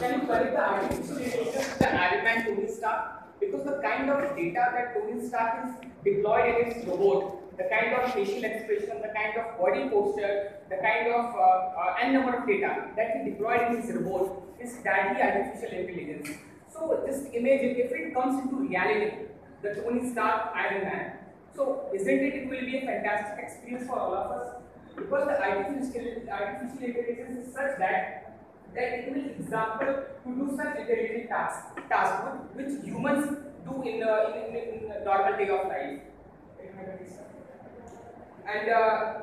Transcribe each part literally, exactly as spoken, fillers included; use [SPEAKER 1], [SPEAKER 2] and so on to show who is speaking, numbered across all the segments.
[SPEAKER 1] can you connect the artificial intelligence to the Iron Man Tony Stark? Because the kind of data that Tony Stark is deployed in his robot, the kind of facial expression, the kind of body posture, the kind of uh, uh, n number of data that he deployed in his robot is directly artificial intelligence. So just imagine if it comes into reality, the Tony Stark Iron Man. So isn't it, it will be a fantastic experience for all of us? Because the artificial, artificial intelligence is such that that it will example to do such intelligent tasks, tasks which humans do in the in, in, in the normal day of life. And uh,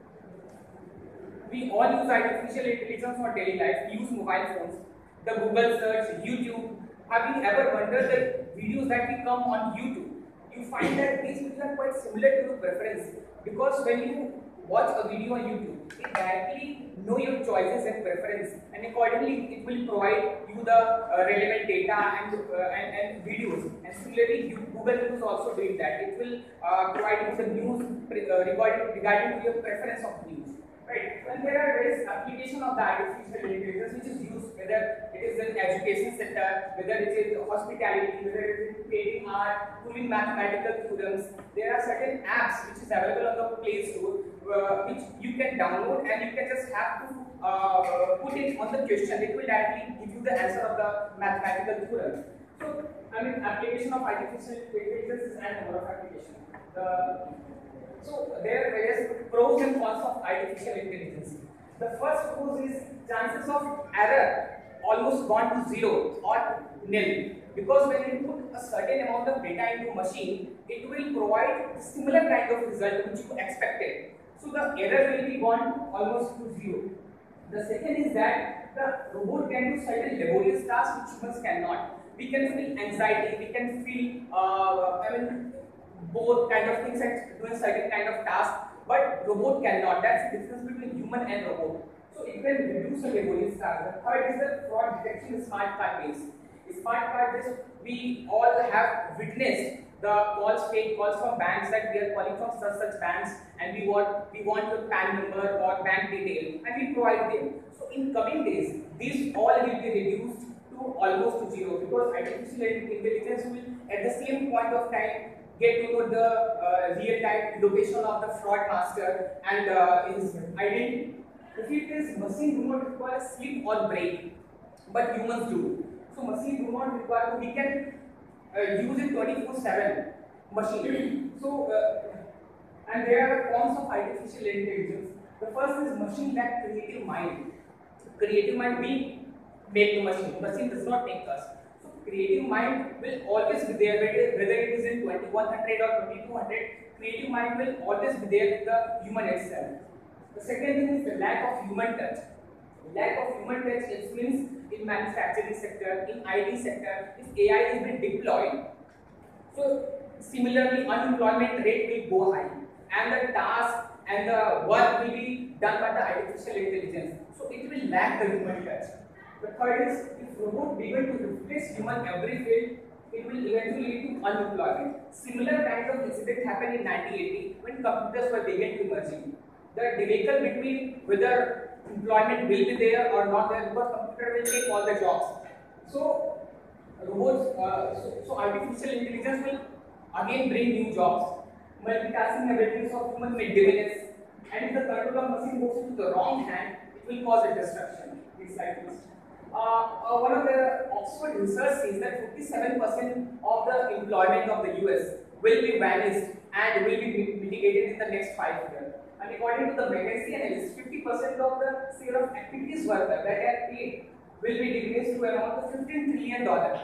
[SPEAKER 1] we all use artificial intelligence for daily life. We use mobile phones, the Google search, YouTube. Have you ever wondered the videos that we come on YouTube? You find that these videos are quite similar to your preference, because when you watch a video on YouTube, it directly know your choices and preference, and accordingly it will provide you the uh, relevant data and, uh, and and videos. And similarly, you, Google News also doing that. It will uh, provide you the news uh, regarding regarding to your preference of news. Right. And there are various applications of the artificial intelligence which is used, whether it is in education sector, whether it is hospitality, whether it is creating art, proving mathematical theorems. There are certain apps which is available on the Play Store, uh, which you can download and you can just have to uh, put it on the question. It will directly give you the answer of the mathematical theorem. So, I mean, application of artificial intelligence is an number of applications. Uh, So there are various pros and cons of artificial intelligence. The first pros is chances of error almost gone to zero or nil, because when you put a certain amount of data into a machine, it will provide similar kind of result which you expected. So the error will be gone almost to zero. The second is that the robot can do certain laborious tasks which humans cannot. We can feel anxiety, we can feel uh, I mean both kind of things and doing certain kind of tasks, but robot cannot. That's the difference between human and robot. So it can reduce the laborious tasks. The third is the fraud detection smart card base. Smart card base, we all have witnessed the calls, fake calls from banks that we are calling from such such banks, and we want we want your PAN number or bank detail, and we provide them. So in coming days, these all will be reduced to almost to zero, because artificial intelligence will at the same point of time get to know the uh, real-time location of the fraud master and uh, his identity. If it is machine do not require sleep or break, but humans do. So machine do not require, we can uh, use it twenty-four seven machine. So uh, and there are forms of artificial intelligence. The first is machine that creative mind. Creative mind, we make the machine. Machine does not make us. Creative mind will always be there, whether it is in twenty-one hundred or twenty-two hundred, creative mind will always be there with the human itself. The second thing is the lack of human touch. Lack of human touch, it means in manufacturing sector, in I T sector, if A I is being deployed, so similarly unemployment rate will go high, and the task and the work will be done by the artificial intelligence. So it will lack the human touch. The third is, if robot begin to replace human every field, it will eventually lead to unemployment. Similar kind of incident happened in nineteen eighty when computers were began to emerging. The debate between whether employment will be there or not there, because computer will take all the jobs. So robots, uh, so, so artificial intelligence will again bring new jobs. Multitasking abilities of human may diminish, and if the control of machine goes into the wrong hand, it will cause a destruction. It's like this. Uh, uh, one of the Oxford research says that fifty-seven percent of the employment of the U S will be vanished and will be mitigated in the next five years. And according to the McKinsey analysis, fifty percent of the share of activities worker that are paid will be decreased to around fifteen trillion dollars.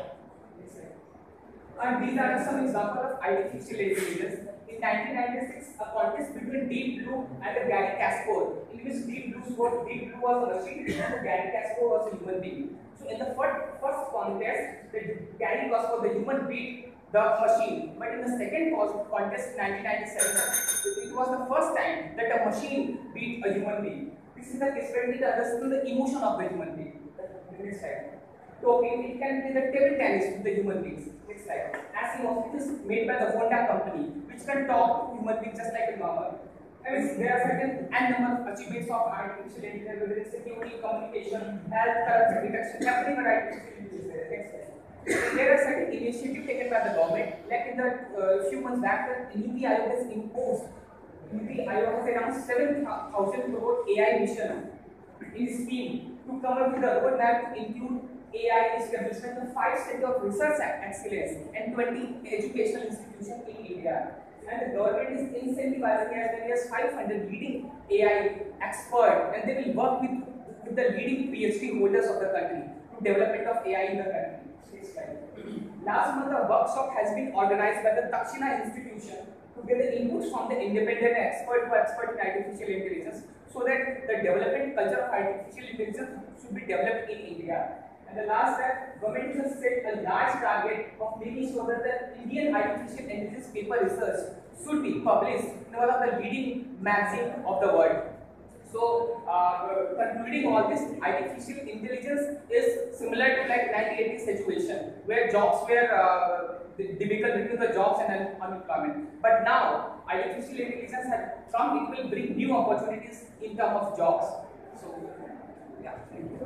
[SPEAKER 1] And these are some examples of artificial intelligence. In nineteen ninety-six, a contest between Deep Blue and the Gary Kasparov, in which Deep Blue was Deep Blue was a machine and the Gary Kasparov was a human being. So in the first, first contest, the Gary Kasparov, the human, beat the machine. But in the second contest, in nineteen ninety-seven, it was the first time that a machine beat a human being. This is the case where we understand the emotion of the human being. The next slide. So okay, it can be the table tennis with the human beings. Next slide. As in, it is made by the Honda company, which can talk to human beings just like a normal. I mean, there are certain n number of achievements of artificial intelligence, whether it's security, communication, health, corruption detection, everything are artificial intelligence. There are certain initiatives taken by the government, like in the uh, few months back, the Niti Aayog has imposed, Niti Aayog has announced seven thousand crore A I mission in scheme to come up with a roadmap to include A I establishment of five centers of research excellence and twenty educational institutions in India. And the government is incentivizing as many as five hundred leading A I experts, and they will work with, with the leading PhD holders of the country to development of A I in the country. Last month, a workshop has been organized by the Dakshina Institution to get the inputs from the independent expert who expert in artificial intelligence, so that the development culture of artificial intelligence should be developed in India. And the last step, government has set a large target of making sure that the Indian artificial intelligence paper research should be published in one of the leading magazines of the world. So, uh, concluding all this, artificial intelligence is similar to like nineteen eighties situation, where jobs were uh, difficult between the jobs and un unemployment. But now, artificial intelligence has come, it will bring new opportunities in terms of jobs. So, yeah. Thank you.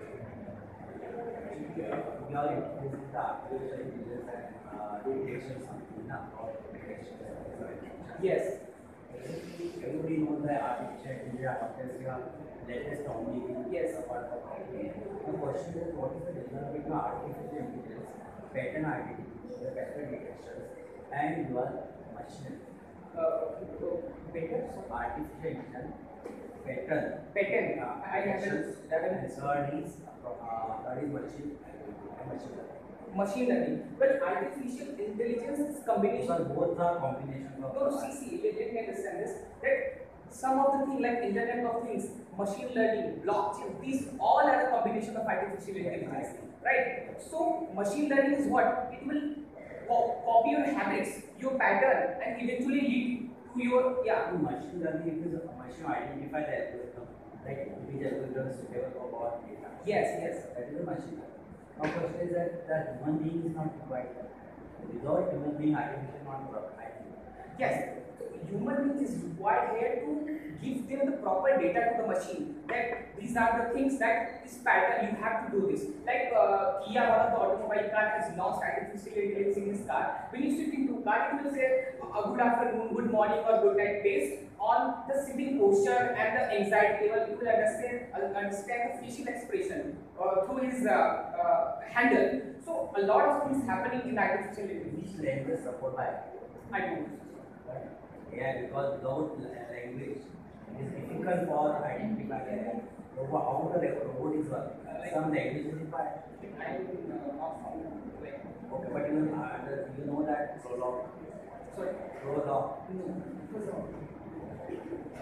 [SPEAKER 2] We are using the artificial intelligence and uh, detection something, not detection.
[SPEAKER 1] Yes.
[SPEAKER 2] Everybody knows that artificial intelligence adopts your latest technology.
[SPEAKER 1] Yes.
[SPEAKER 2] Apart from the question is, what is the difference between artificial intelligence, pattern identity, the pattern detection, and your machine?
[SPEAKER 1] Uh, better.
[SPEAKER 2] Artificial intelligence, pattern.
[SPEAKER 1] Pattern.
[SPEAKER 2] Uh,
[SPEAKER 1] I haven't.
[SPEAKER 2] And third is uh, third is machine. Machine learning.
[SPEAKER 1] Machine learning. Well, artificial intelligence is combination.
[SPEAKER 2] Because both are combinations of.
[SPEAKER 1] No, see, see, let, let me understand this. That some of the things like Internet of Things, machine learning, blockchain, these all are a combination of artificial intelligence, right? So, machine learning is what? It will co copy your habits, your pattern, and eventually lead to your yeah.
[SPEAKER 2] Machine learning is a machine identify the algorithm, like which algorithm is suitable for what data.
[SPEAKER 1] Yes, yes.
[SPEAKER 2] That is a machine learning. Now, question is that the human being is not required. Without human being, artificial not required.
[SPEAKER 1] Yes, human being is required here to give them the proper data to the machine. That these are the things that this pattern you have to do this. Like uh, Kia, one of the automobile car, has launched artificial intelligence in his car. When you sit into a car, it will say uh, good afternoon, good morning, or good night based on the sitting posture and the anxiety level. You will understand uh, understand the facial expression uh, through his uh, uh, handle. So a lot of things happening in artificial intelligence.
[SPEAKER 2] Which language support by?
[SPEAKER 1] I don't.
[SPEAKER 2] Yeah, because without language, it is difficult for identifying how the robot is working. Some language is required.
[SPEAKER 1] I am not from like.
[SPEAKER 2] Okay, but you know, uh, you know that prolog.
[SPEAKER 1] Sorry.
[SPEAKER 2] Prolog.
[SPEAKER 1] No.